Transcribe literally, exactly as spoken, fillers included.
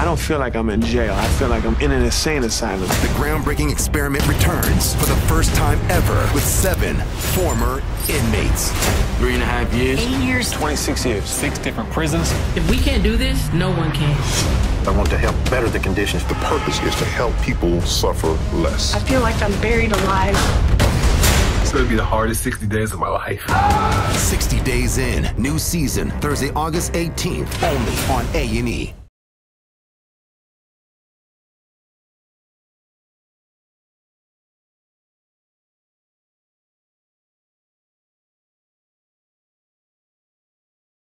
don't feel like I'm in jail. I feel like I'm in an insane asylum. The groundbreaking experiment returns for the first time ever with seven former inmates. Three and a half years. Eight years. twenty-six years. Six different prisons. If we can't do this, no one can. I want to help better the conditions. The purpose is to help people suffer less. I feel like I'm buried alive. It's gonna be the hardest sixty days of my life. sixty days in, new season, Thursday, August eighteenth, only on A and E.